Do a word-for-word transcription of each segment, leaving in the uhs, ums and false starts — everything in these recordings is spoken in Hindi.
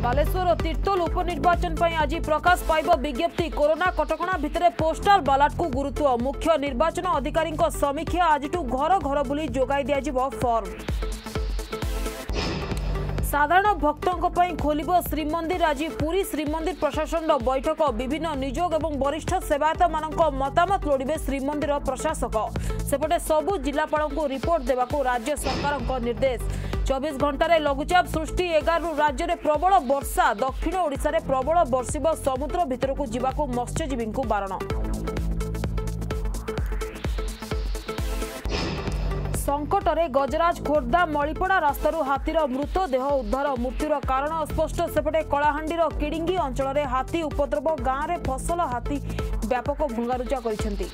बालेश्वर और तीर्तोल उपनिर्वाचन पर आज प्रकाश पाइब विज्ञप्ति। कोरोना कटकणा भितर पोस्टाल बैलेट को गुरुत्व। मुख्य निर्वाचन अधिकारी समीक्षा। आज घर घर बुली जोगाई दिया फॉर्म। साधारण भक्तों खोलिब श्रीमंदिर। आज पुरी श्रीमंदिर प्रशासन बैठक। विभिन्न निजोग और वरिष्ठ सेवायत मान मतामत लोड़े श्रीमंदिर प्रशासक। सेपटे सबु जिलापाल को रिपोर्ट देवाक राज्य सरकार निर्देश। चौबीस घंटे लघुचाप सृष्टि। एगारु राज्य में प्रबल वर्षा। दक्षिण ओडिशा रे प्रबल बर्षिब। समुद्र भितर को जीवाकू मत्स्यजीवी को बारण। संकटरे गजराज। खोर्धा मणिपड़ा रास्तारू हाथीर मृतदेह उद्धार। मृत्युर कारण अस्पष्ट। सेपटे कलाहांडीर किडिंगी अंचल हाथी उपद्रव। गाँव में फसल हाथी व्यापक भंगारुजा कर।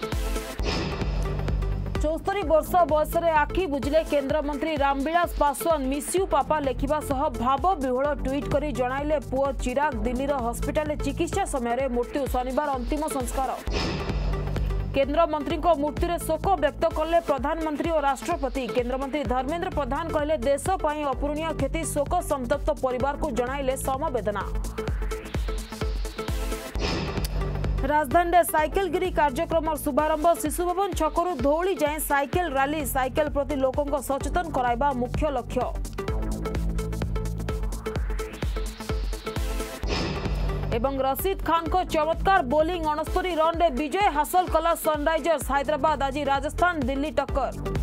चौस्तरी वर्ष बयस आखि बुझिले केन्द्रमंत्री Ramvilas Paswan. Miss you papa लेखिबा सह भाव विह्वल ट्वीट करी जणाइले पुओ चिराग। दिल्लीर हस्पिटाल चिकित्सा समय मृत्यु। शनिवार अंतिम संस्कार। केन्द्रमंत्री मृत्यु शोक व्यक्त कले प्रधानमंत्री और राष्ट्रपति। केन्द्रमंत्री धर्मेंद्र प्रधान कहले देश पई अपूरणीय क्षति। शोक संतप्त परिवार को जणाइले समवेदना। राजधानी साइकेल गिरी कार्यक्रम शुभारंभ। शिशु भवन छकरू धौली जाए साइकेल रैली। साइकेल प्रति लोकों सचेतन कराइबा मुख्य लक्ष्य। एवं रशीद खान को चमत्कार बोलिंग। अणस्तरी रन रे विजय हासिल कला सनराइजर्स हैदराबाद। आज राजस्थान दिल्ली टक्कर।